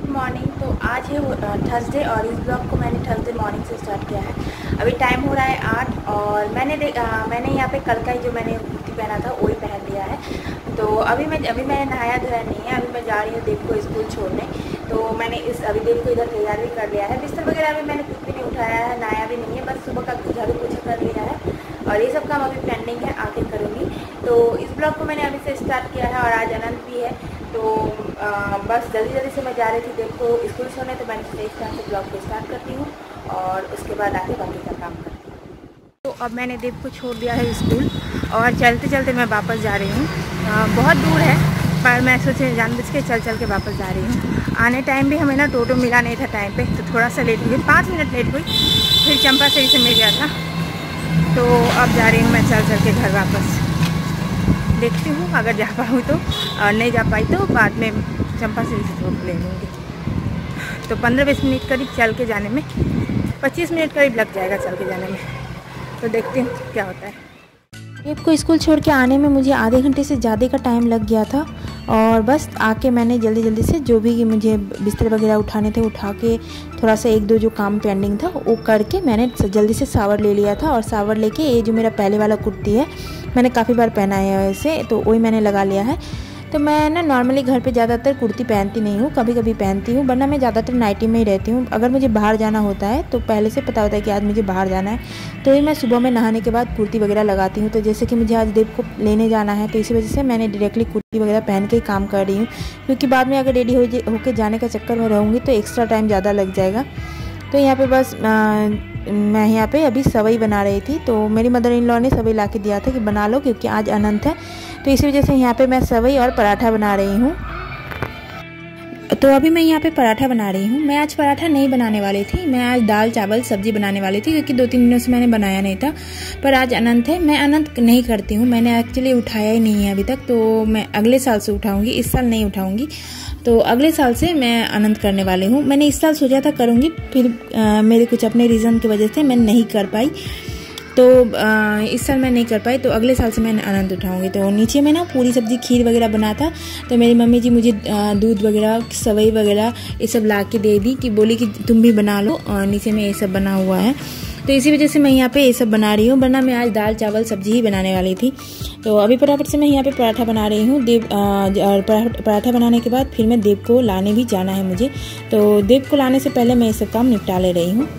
Morning. तो आज है थर्सडे और इस ब्लॉग को मैंने थर्सडे मॉर्निंग से स्टार्ट किया है। अभी टाइम हो रहा है 8 और मैंने यहाँ पे कल का ही जो मैंने कुर्ती पहना था वही पहन लिया है। तो अभी मैंने नहाया धोया नहीं है। अभी मैं जा रही हूँ देव को स्कूल छोड़ने। तो मैंने अभी देव को इधर तैयार भी कर लिया है। बिस्तर वगैरह अभी मैंने कुछ भी नहीं उठाया है, नहाया भी नहीं है, बस सुबह का झाड़ू पोछा कर लिया है और ये सब काम अभी पेंडिंग है, आके करूँगी। तो इस ब्लॉग को मैंने अभी से स्टार्ट किया है और आज अनंत भी है। तो बस जल्दी से मैं जा रही थी देव को स्कूल छोड़ने। तो मैंने सोचा इस टाइम से ब्लॉग को स्टार्ट करती हूँ और उसके बाद आके बाकी का काम करती हूँ। तो अब मैंने देव को छोड़ दिया है स्कूल और चलते चलते मैं वापस जा रही हूँ। बहुत दूर है पर मैं सोचे जानबूझ के चल के वापस जा रही हूँ। आने टाइम भी हमें ना टोटो मिला नहीं था टाइम पे, तो थोड़ा सा लेट हुई, 5 मिनट लेट हुई। फिर चंपा सही से मिल गया था। तो अब जा रही हूँ मैं चल के घर वापस। देखती हूँ अगर जा पाऊँ तो, और नहीं जा पाई तो बाद में चंपा से ड्रॉप ले लूँगी। तो 15-20 मिनट करीब चल के जाने में, 25 मिनट करीब लग जाएगा चल के जाने में। तो देखती हूँ क्या होता है। देव को स्कूल छोड़ के आने में मुझे आधे घंटे से ज़्यादा का टाइम लग गया था। और बस आके मैंने जल्दी से जो भी मुझे बिस्तर वगैरह उठाने थे उठा के, थोड़ा सा 1-2 जो काम पेंडिंग था वो करके मैंने जल्दी से शावर ले लिया था। और शावर लेके ये जो मेरा पहले वाला कुर्ती है, मैंने काफ़ी बार पहना है इसे, तो वही मैंने लगा लिया है। तो मैं ना नॉर्मली घर पे ज़्यादातर कुर्ती पहनती नहीं हूँ, कभी कभी पहनती हूँ, वरना मैं ज़्यादातर नाइटी में ही रहती हूँ। अगर मुझे बाहर जाना होता है तो पहले से पता होता है कि आज मुझे बाहर जाना है, तो ही मैं सुबह में नहाने के बाद कुर्ती वगैरह लगाती हूँ। तो जैसे कि मुझे आज देव को लेने जाना है, तो इसी वजह से मैंने डायरेक्टली कुर्ती वगैरह पहन के ही काम कर रही हूँ, क्योंकि बाद में अगर रेडी होकर जाने का चक्कर में रहूँगी तो एक्स्ट्रा टाइम ज़्यादा लग जाएगा। तो यहाँ पे बस मैं यहाँ पे अभी सवई बना रही थी। तो मेरी मदर इन लॉ ने सवई ला के दिया था कि बना लो, क्योंकि आज अनंत है। तो इसी वजह से यहाँ पे मैं सवई और पराठा बना रही हूँ। तो अभी मैं यहाँ पे पराठा बना रही हूँ। मैं आज पराठा नहीं बनाने वाली थी, मैं आज दाल चावल सब्जी बनाने वाली थी, क्योंकि 2-3 दिनों से मैंने बनाया नहीं था। पर आज अनंत है, मैं अनंत नहीं करती हूँ, मैंने एक्चुअली उठाया ही नहीं है अभी तक। तो मैं अगले साल से उठाऊँगी, इस साल नहीं उठाऊँगी। तो अगले साल से मैं अनंत करने वाली हूँ। मैंने इस साल सोचा था करूँगी, फिर मेरे कुछ अपने रीज़न की वजह से मैं नहीं कर पाई। तो इस साल मैं नहीं कर पाई, तो अगले साल से मैं अनंत उठाऊंगी। तो नीचे में ना पूरी सब्जी खीर वगैरह बना था, तो मेरी मम्मी जी मुझे दूध वगैरह सवई वगैरह ये सब ला के दे दी, कि बोली कि तुम भी बना लो, और नीचे में ये सब बना हुआ है। तो इसी वजह से मैं यहाँ पे ये सब बना रही हूँ, वरना मैं आज दाल चावल सब्जी ही बनाने वाली थी। तो अभी फटाफट से मैं यहाँ पे पराठा बना रही हूँ। और पराठा बनाने के बाद फिर मैं देव को लाने भी जाना है मुझे। तो देव को लाने से पहले मैं ये सब काम निपटा ले रही हूँ।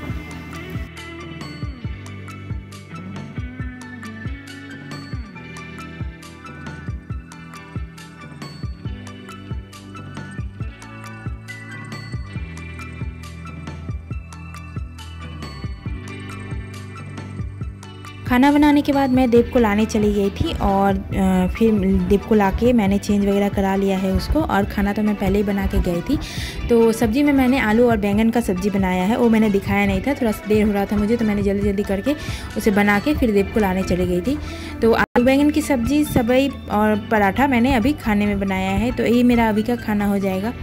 खाना बनाने के बाद मैं देव को लाने चली गई थी, और फिर देव को लाके मैंने चेंज वगैरह करा लिया है उसको। और खाना तो मैं पहले ही बना के गई थी। तो सब्ज़ी में मैंने आलू और बैंगन का सब्ज़ी बनाया है, वो मैंने दिखाया नहीं था, थोड़ा सा देर हो रहा था मुझे, तो मैंने जल्दी करके उसे बना के फिर देव को लाने चली गई थी। तो आलू बैंगन की सब्ज़ी, सवई और पराठा मैंने अभी खाने में बनाया है। तो यही मेरा अभी का खाना हो जाएगा।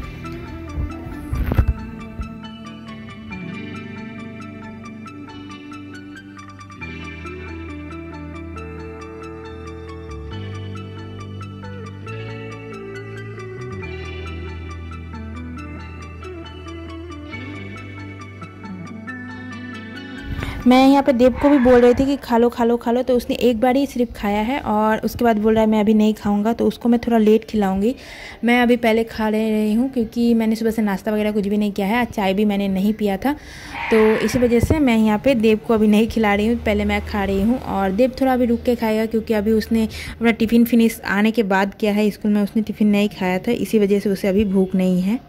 मैं यहाँ पे देव को भी बोल रही थी कि खा लो, तो उसने एक बार ही सिर्फ खाया है, और उसके बाद बोल रहा है मैं अभी नहीं खाऊंगा। तो उसको मैं थोड़ा लेट खिलाऊंगी। मैं अभी पहले खा रही हूँ, क्योंकि मैंने सुबह से नाश्ता वगैरह कुछ भी नहीं किया है, आज चाय भी मैंने नहीं पिया था। तो इसी वजह से मैं यहाँ पे देव को अभी नहीं खिला रही हूँ, पहले मैं खा रही हूँ। और देव थोड़ा अभी रुक के खाएगा, क्योंकि अभी उसने अपना टिफ़िन फिनिश आने के बाद किया है स्कूल में, उसने टिफ़िन नहीं खाया था, इसी वजह से उसे अभी भूख नहीं है।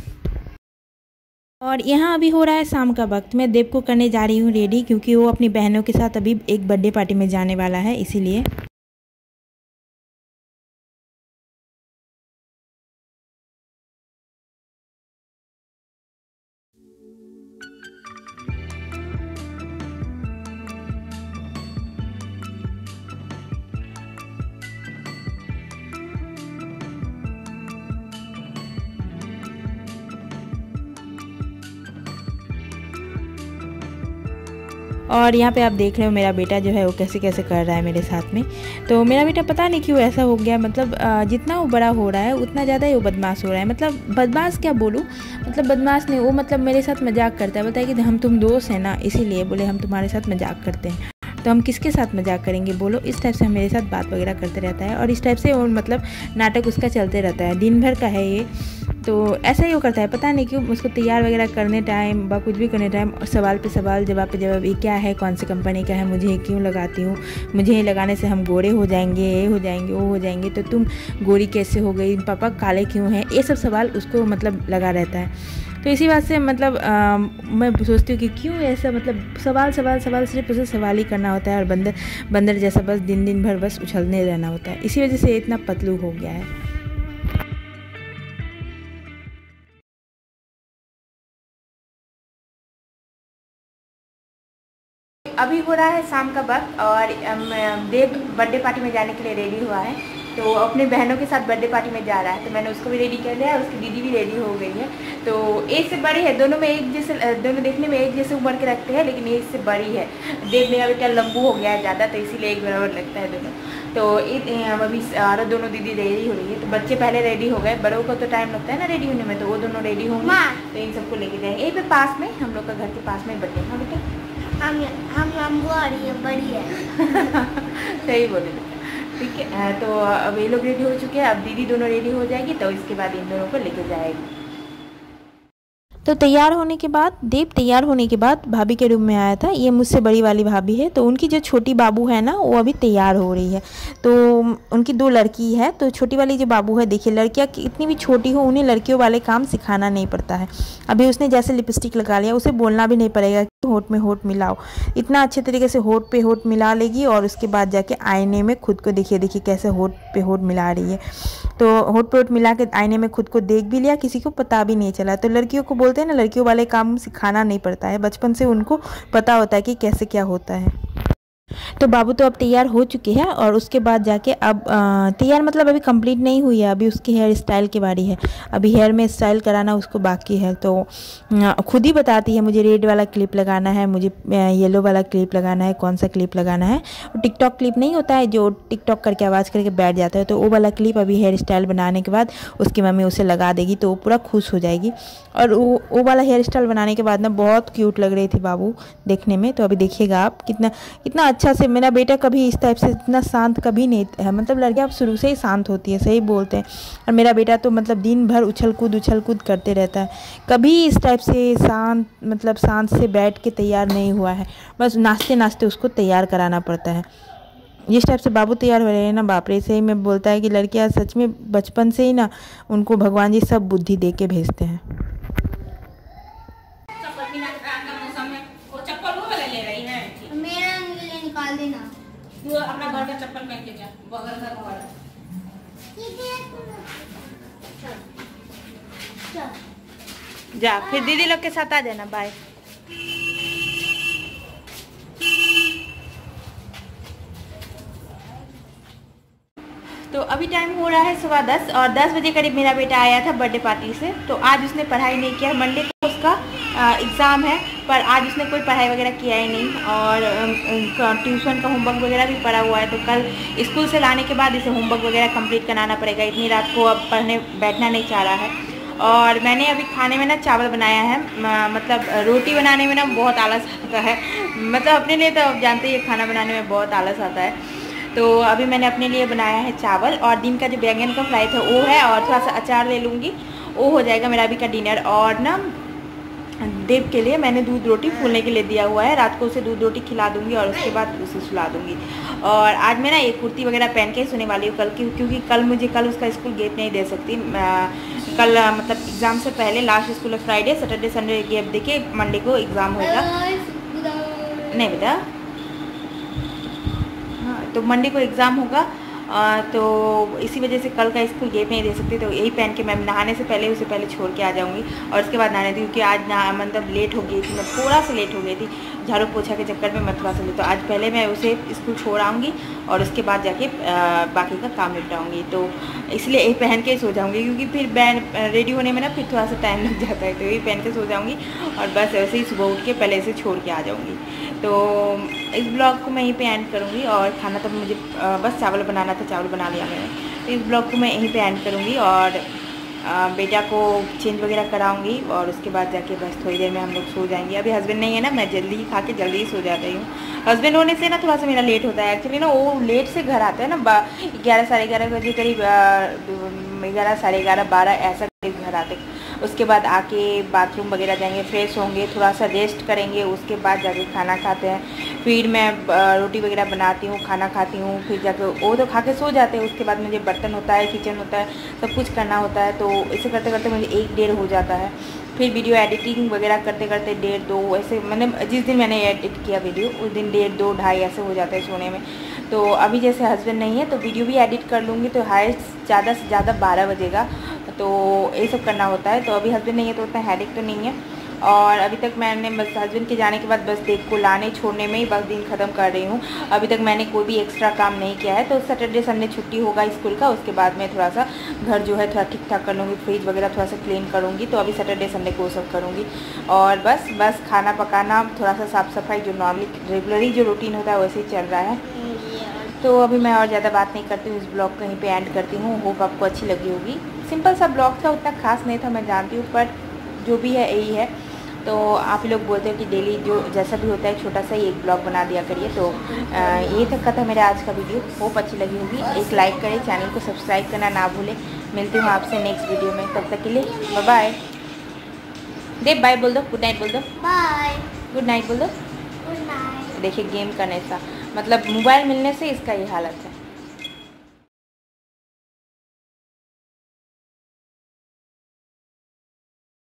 और यहाँ अभी हो रहा है शाम का वक्त। मैं देव को करने जा रही हूँ रेडी, क्योंकि वो अपनी बहनों के साथ अभी एक बर्थडे पार्टी में जाने वाला है, इसीलिए। और यहाँ पे आप देख रहे हो मेरा बेटा जो है वो कैसे कैसे कर रहा है मेरे साथ में। तो मेरा बेटा पता नहीं क्यों ऐसा हो गया, मतलब जितना वो बड़ा हो रहा है उतना ज़्यादा ही वो बदमाश हो रहा है। मतलब बदमाश क्या बोलूँ, मतलब बदमाश नहीं, वो मतलब मेरे साथ मजाक करता है, बताइए कि हम तुम दोस्त हैं ना, इसीलिए बोले हम तुम्हारे साथ मजाक करते हैं। तो हम किसके साथ मजाक करेंगे बोलो, इस टाइप से मेरे साथ बात वगैरह करते रहता है। और इस टाइप से वो मतलब नाटक उसका चलते रहता है, दिन भर का है ये। तो ऐसा ही वो करता है, पता नहीं क्यों। उसको तैयार वगैरह करने टाइम व कुछ भी करने टाइम सवाल पे सवाल, जवाब पे जवाब, ये क्या है, कौन सी कंपनी का है, मुझे क्यों लगाती हूँ, मुझे ये लगाने से हम गोरे हो जाएंगे, ये हो जाएंगे, वो हो जाएंगे, तो तुम गोरी कैसे हो गई, पापा काले क्यों हैं, ये सब सवाल उसको मतलब लगा रहता है। तो इसी बात से मतलब मैं सोचती हूँ कि क्यों ऐसा, मतलब सवाल सवाल सवाल, सिर्फ उसे सवाल ही करना होता है और बंदर जैसा बस दिन भर बस उछलने रहना होता है। इसी वजह से इतना पतलू हो गया है। अभी हो रहा है शाम का वक्त और देव बर्थडे पार्टी में जाने के लिए रेडी हुआ है। तो अपने बहनों के साथ बर्थडे पार्टी में जा रहा है, तो मैंने उसको भी रेडी कर लिया है, उसकी दीदी भी रेडी हो गई है। तो एक से बड़ी है, दोनों में एक जैसे, दोनों देखने में एक जैसे उम्र के रखते हैं, लेकिन एक से बड़ी है। देव मेरा बेटा लंबू हो गया है ज़्यादा, तो इसीलिए एक बराबर लगता है दोनों। तो अभी और दोनों दीदी रेडी हो रही है। तो बच्चे पहले रेडी हो गए, बड़ों को तो टाइम लगता है ना रेडी होने में, तो वो दोनों रेडी होंगे। तो इन सबको लेके जाएंगे यहीं पे पास में, हम लोग का घर के पास में बर्थडे। हाँ बेटा, हम लंबू आ रही है, बड़ी है। सही बोले बेटा, ठीक है। तो अब ये लोग रेडी हो चुके हैं, अब दीदी दोनों रेडी हो जाएगी, तो इसके बाद इन दोनों को लेके जाएगी। तो तैयार होने के बाद, देव तैयार होने के बाद भाभी के रूम में आया था। ये मुझसे बड़ी वाली भाभी है, तो उनकी जो छोटी बाबू है ना, वो अभी तैयार हो रही है। तो उनकी 2 लड़की है। तो छोटी वाली जो बाबू है, देखिए लड़कियां इतनी भी छोटी हो, उन्हें लड़कियों वाले काम सिखाना नहीं पड़ता है। अभी उसने जैसे लिपस्टिक लगा लिया, उसे बोलना भी नहीं पड़ेगा कि होठ में होठ मिलाओ, इतना अच्छे तरीके से होठ पे होठ मिला लेगी। और उसके बाद जाके आईने में खुद को देखिए कैसे होठ पे होठ मिला रही है। तो होठ पे होठ मिला के आईने में खुद को देख भी लिया, किसी को पता भी नहीं चला। तो लड़कियों को बोलते हैं ना, लड़कियों वाले काम सिखाना नहीं पड़ता है, बचपन से उनको पता होता है कि कैसे क्या होता है। तो बाबू तो अब तैयार हो चुके हैं और उसके बाद जाके अब तैयार मतलब अभी कंप्लीट नहीं हुई है, अभी उसकी हेयर स्टाइल की बारी है। अभी हेयर में स्टाइल कराना उसको बाकी है। तो खुद ही बताती है मुझे रेड वाला क्लिप लगाना है, मुझे येलो वाला क्लिप लगाना है, कौन सा क्लिप लगाना है। टिकटॉक क्लिप नहीं होता है जो टिकटॉक करके आवाज़ करके बैठ जाता है, तो वो वाला क्लिप अभी हेयर स्टाइल बनाने के बाद उसकी मम्मी उसे लगा देगी, तो वो पूरा खुश हो जाएगी। और वो वाला हेयर स्टाइल बनाने के बाद ना बहुत क्यूट लग रही थी बाबू देखने में। तो अभी देखिएगा आप कितना अच्छा से। मेरा बेटा कभी इस टाइप से इतना शांत कभी नहीं है, मतलब लड़कियां शुरू से ही शांत होती है, सही बोलते हैं। और मेरा बेटा तो मतलब दिन भर उछल कूद करते रहता है, कभी इस टाइप से शांत से बैठ के तैयार नहीं हुआ है। बस नाचते नाचते उसको तैयार कराना पड़ता है। जिस टाइप से बाबू तैयार हो रहे हैं ना, बाप रे, सही में बोलता है कि लड़कियां सच में बचपन से ही ना उनको भगवान जी सब बुद्धि दे के भेजते हैं। तू अपना घर का चप्पल पहन के जा, बगल का घर। जा, फिर दीदी लोग के साथ आ जाना। बाय। तो अभी टाइम हो रहा है 10:15 और 10 बजे करीब मेरा बेटा आया था बर्थडे पार्टी से। तो आज उसने पढ़ाई नहीं किया, मंडे को उसका एग्ज़ाम है, पर आज उसने कोई पढ़ाई वगैरह किया ही नहीं। और ट्यूशन का होमवर्क वगैरह भी पड़ा हुआ है, तो कल स्कूल से लाने के बाद इसे होमवर्क वगैरह कंप्लीट कराना पड़ेगा। इतनी रात को अब पढ़ने बैठना नहीं चाह रहा है। और मैंने अभी खाने में ना चावल बनाया है, मतलब रोटी बनाने में ना बहुत आलस आता है, मतलब अपने लिए तो आप जानते ही खाना बनाने में बहुत आलस आता है। तो अभी मैंने अपने लिए बनाया है चावल, और दिन का जो बैंगन का फ्राई था वो है, और थोड़ा सा अचार ले लूँगी, वो हो जाएगा मेरा अभी का डिनर। और ना देव के लिए मैंने दूध रोटी फूलने के लिए दिया हुआ है, रात को उसे दूध रोटी खिला दूंगी और उसके बाद उसे सुला दूंगी। और आज मैं ना एक कुर्ती वगैरह पहन के सोने वाली हूँ कल की, क्योंकि कल उसका स्कूल गैप नहीं दे सकती। कल मतलब एग्ज़ाम से पहले लास्ट स्कूल है फ्राइडे, सैटरडे संडे गैप दे के मंडे को एग्ज़ाम होगा। नहीं बेटा, हाँ, तो मंडे को एग्ज़ाम होगा, तो इसी वजह से कल का स्कूल गैप नहीं दे सकती। तो यही पहन के मैं नहाने से पहले उसे पहले छोड़ के आ जाऊंगी, और उसके बाद नहाने दी, क्योंकि आज मतलब लेट हो गई थी, मैं थोड़ा सा लेट हो गई थी झाड़ू पोछा के चक्कर में, मैं थोड़ा सा लेट। तो आज पहले मैं उसे स्कूल छोड़ आऊँगी और उसके बाद जाके बाकी का काम निपटाऊँगी। तो इसलिए यही पहन के सो जाऊँगी, क्योंकि फिर रेडी होने में ना फिर थोड़ा सा टाइम लग जाता है। तो यही पहन के सो जाऊँगी और बस ऐसे ही सुबह उठ के पहले इसे छोड़ के आ जाऊँगी। तो इस ब्लॉग को मैं यहीं पे एंड करूँगी। और खाना तो मुझे बस चावल बनाना था, चावल बना लिया मैंने। तो इस ब्लॉग को मैं यहीं पे एंड करूँगी और बेटा को चेंज वगैरह कराऊंगी और उसके बाद जाके बस थोड़ी देर में हम लोग सो जाएंगे। अभी हस्बैंड नहीं है ना, मैं जल्दी ही खा के जल्दी ही सो जाती हूँ। हस्बैंड होने से ना थोड़ा सा मेरा लेट होता है एक्चुअली ना, वो लेट से घर आता है ना 11 साढ़े 11 बजे करीब, 11 साढ़े 11 12 ऐसा करीब घर आते। उसके बाद आके बाथरूम वगैरह जाएंगे, फ्रेश होंगे, थोड़ा सा रेस्ट करेंगे, उसके बाद जाके खाना खाते हैं। फिर मैं रोटी वगैरह बनाती हूँ, खाना खाती हूँ, फिर जाके वो तो खा के सो जाते हैं। उसके बाद मुझे बर्तन होता है, किचन होता है, सब कुछ करना होता है। तो इसे करते करते मुझे 1-1:30 हो जाता है। फिर वीडियो एडिटिंग वगैरह करते करते 1:30-2 ऐसे, मैंने जिस दिन मैंने एडिट किया वीडियो उस दिन 1:30-2 ढाई ऐसे हो जाता है सोने में। तो अभी जैसे हस्बैंड नहीं है तो वीडियो भी एडिट कर लूँगी तो हाईएस्ट ज़्यादा से ज़्यादा 12 बजेगा। तो ये सब करना होता है। तो अभी हस्बैंड नहीं है तो उतना हेडेक तो नहीं है। और अभी तक मैंने बस हस्बैंड के जाने के बाद बस देव को लाने छोड़ने में ही बस दिन ख़त्म कर रही हूँ। अभी तक मैंने कोई भी एक्स्ट्रा काम नहीं किया है। तो सैटरडे संडे छुट्टी होगा स्कूल का, उसके बाद मैं थोड़ा सा घर जो है थोड़ा ठीक ठाक कर लूँगी, फ्रिज वगैरह थोड़ा सा क्लीन करूँगी। तो अभी सैटरडे संडे को वो सब करूँगी। और बस खाना पकाना, थोड़ा सा साफ़ सफाई, जो नॉर्मली रेगुलरली जो रूटीन होता है वैसे ही चल रहा है। तो अभी मैं और ज़्यादा बात नहीं करती हूँ, इस ब्लॉग को यहीं पे एंड करती हूँ। होप आपको अच्छी लगी होगी। सिंपल सा ब्लॉग था, उतना खास नहीं था मैं जानती हूँ, पर जो भी है यही है। तो आप लोग बोलते हो कि डेली जो जैसा भी होता है छोटा सा ही एक ब्लॉग बना दिया करिए। तो ये तक का था मेरा आज का वीडियो। होप अच्छी लगी होगी। एक लाइक करें, चैनल को सब्सक्राइब करना ना भूलें। मिलती हूँ आपसे नेक्स्ट वीडियो में, तब तक के लिए बाय बाय। देव बाय बोल दो, गुड नाइट बोल दो, बाय, गुड नाइट बोल दो। Good night. देखिए गेम करने सा मतलब मोबाइल मिलने से इसका ये हालत है।